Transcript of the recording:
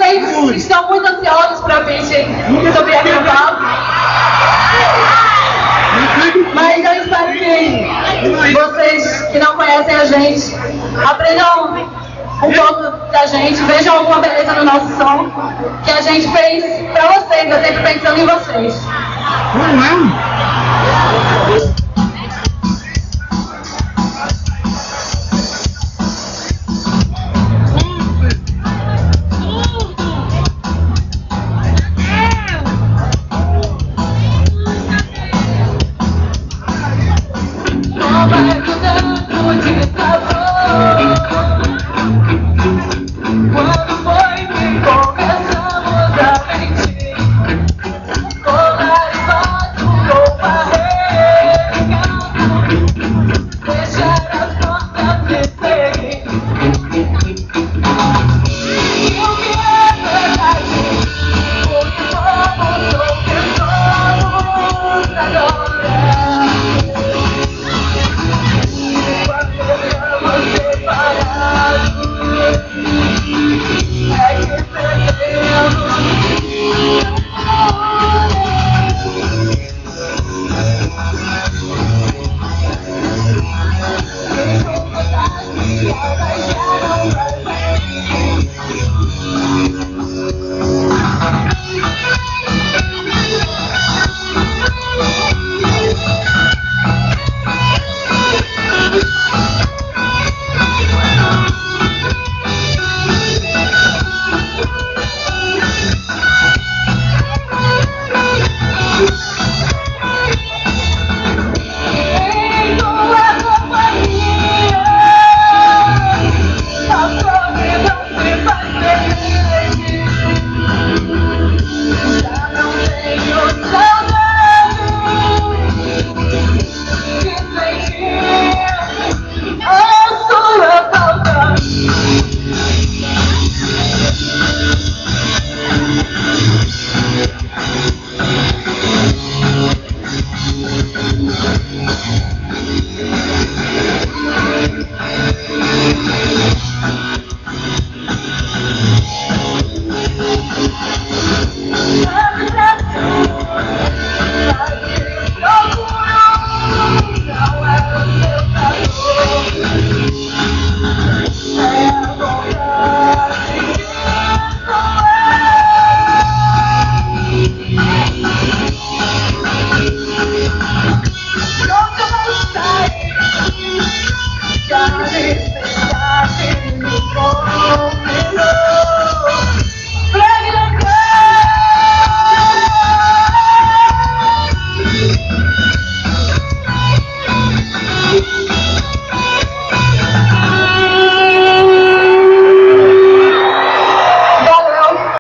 Vocês estão muito ansiosos para ver sobre a carnaval. Mas eu espero que vocês que não conhecem a gente aprendam um pouco da gente, vejam alguma beleza no nosso som que a gente fez para vocês, eu sempre pensando em vocês.